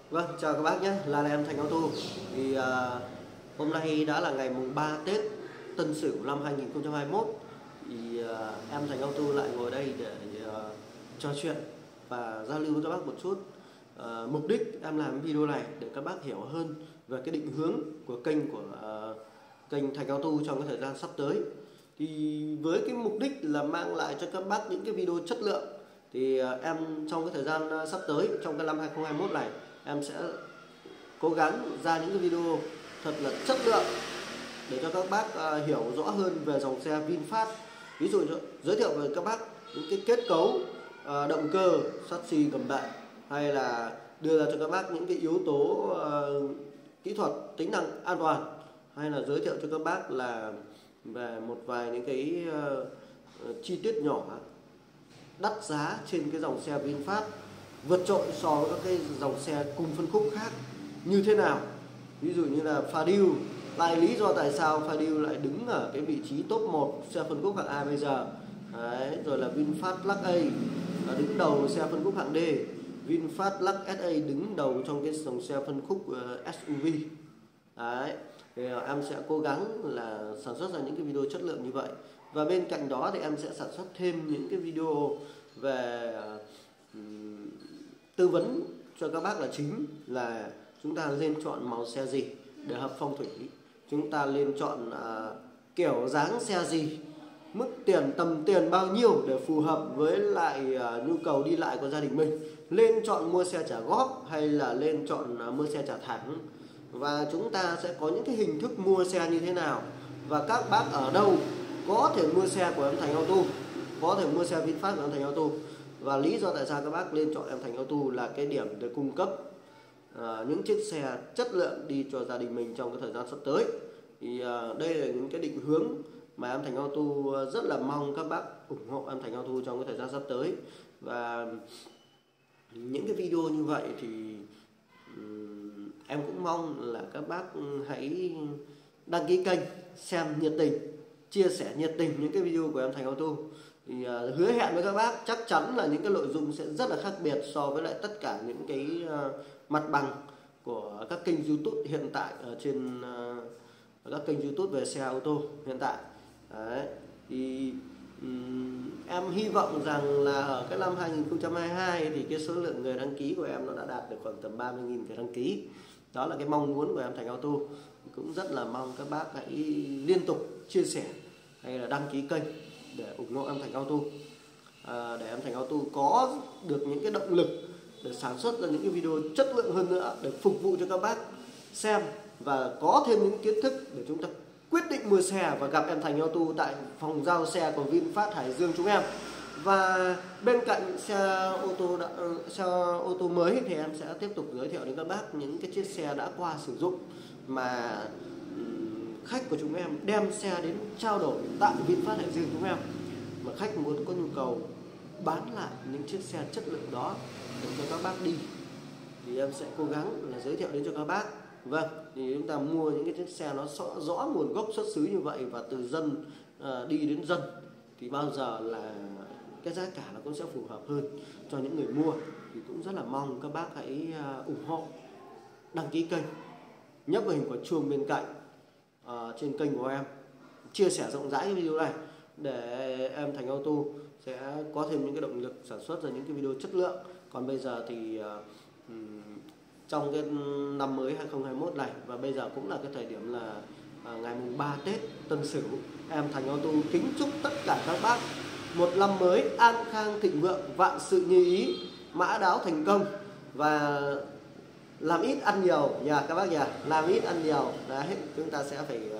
Vâng, chào các bác nhé, là em Thành Auto. Thì hôm nay đã là ngày mùng 3 Tết Tân Sửu năm 2021. Thì em Thành Auto lại ngồi đây để trò chuyện và giao lưu với các bác một chút. Mục đích em làm video này để các bác hiểu hơn về cái định hướng của kênh Thành Auto trong cái thời gian sắp tới. Thì với cái mục đích là mang lại cho các bác những cái video chất lượng, thì em trong cái thời gian sắp tới, trong cái năm 2021 này, em sẽ cố gắng ra những cái video thật là chất lượng để cho các bác hiểu rõ hơn về dòng xe VinFast. Ví dụ giới thiệu với các bác những cái kết cấu động cơ, chassis, gầm bệ, hay là đưa ra cho các bác những cái yếu tố kỹ thuật, tính năng an toàn, hay là giới thiệu cho các bác là về một vài những cái chi tiết nhỏ đắt giá trên cái dòng xe VinFast, vượt trội so với các cái dòng xe cùng phân khúc khác như thế nào. Ví dụ như là Fadil, lại lý do tại sao Fadil lại đứng ở cái vị trí top 1 xe phân khúc hạng A bây giờ. Đấy, rồi là VinFast Lux A đứng đầu xe phân khúc hạng D, VinFast Lux SA đứng đầu trong cái dòng xe phân khúc SUV. Đấy, thì em sẽ cố gắng là sản xuất ra những cái video chất lượng như vậy. Và bên cạnh đó thì em sẽ sản xuất thêm những cái video về tư vấn cho các bác, là chính là chúng ta nên chọn màu xe gì để hợp phong thủy, chúng ta nên chọn kiểu dáng xe gì, mức tiền, tầm tiền bao nhiêu để phù hợp với lại nhu cầu đi lại của gia đình mình, lên chọn mua xe trả góp hay là lên chọn mua xe trả thẳng, và chúng ta sẽ có những cái hình thức mua xe như thế nào, và các bác ở đâu có thể mua xe của em Thành Auto, có thể mua xe VinFast của em Thành Auto. Và lý do tại sao các bác lên chọn em Thành Auto là cái điểm để cung cấp những chiếc xe chất lượng đi cho gia đình mình trong cái thời gian sắp tới. Thì đây là những cái định hướng mà em Thành Auto rất là mong các bác ủng hộ em Thành Auto trong cái thời gian sắp tới. Và những cái video như vậy thì em cũng mong là các bác hãy đăng ký kênh, xem nhiệt tình, chia sẻ nhiệt tình những cái video của em Thành Auto. Thì hứa hẹn với các bác chắc chắn là những cái nội dung sẽ rất là khác biệt so với lại tất cả những cái mặt bằng của các kênh YouTube hiện tại ở trên các kênh YouTube về xe ô tô hiện tại. Đấy, thì em hy vọng rằng là ở cái năm 2022 thì cái số lượng người đăng ký của em nó đã đạt được khoảng tầm 30.000 người đăng ký. Đó là cái mong muốn của em Thành Auto. Cũng rất là mong các bác hãy liên tục chia sẻ hay là đăng ký kênh để ủng hộ em Thành Auto, để em Thành Auto có được những cái động lực để sản xuất ra những cái video chất lượng hơn nữa để phục vụ cho các bác xem, và có thêm những kiến thức để chúng ta quyết định mua xe và gặp em Thành Auto tại phòng giao xe của VinFast Hải Dương chúng em. Và bên cạnh xe ô tô mới thì em sẽ tiếp tục giới thiệu đến các bác những cái chiếc xe đã qua sử dụng mà khách của chúng em đem xe đến trao đổi tại VinFast Hải Dương chúng em, mà khách muốn có nhu cầu bán lại những chiếc xe chất lượng đó để cho các bác đi, thì em sẽ cố gắng là giới thiệu đến cho các bác. Vâng, thì chúng ta mua những cái chiếc xe nó rõ nguồn gốc xuất xứ như vậy, và từ dân đi đến dân, thì bao giờ là cái giá cả nó cũng sẽ phù hợp hơn cho những người mua. Thì cũng rất là mong các bác hãy ủng hộ, đăng ký kênh, nhấp vào hình quả chuông bên cạnh trên kênh của em, chia sẻ rộng rãi cái video này để em Thành Auto sẽ có thêm những cái động lực sản xuất ra những cái video chất lượng. Còn bây giờ thì trong cái năm mới 2021 này, và bây giờ cũng là cái thời điểm là ngày mùng 3 Tết Tân Sửu, em Thành Auto kính chúc tất cả các bác một năm mới an khang thịnh vượng, vạn sự như ý, mã đáo thành công, và làm ít ăn nhiều nhà các bác nhà, làm ít ăn nhiều. Đấy, chúng ta sẽ phải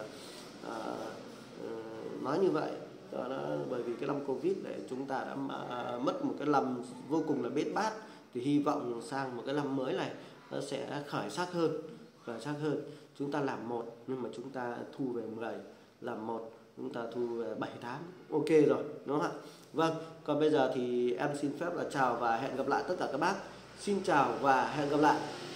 nói như vậy. Đó là bởi vì cái năm Covid để chúng ta đã mất một cái năm vô cùng là bết bát, thì hy vọng sang một cái năm mới này nó sẽ khởi sắc hơn. Chúng ta làm một nhưng mà chúng ta thu về 10, làm một chúng ta thu về 7, 8, ok rồi, đúng không ạ? Vâng, còn bây giờ thì em xin phép là chào và hẹn gặp lại tất cả các bác. Xin chào và hẹn gặp lại.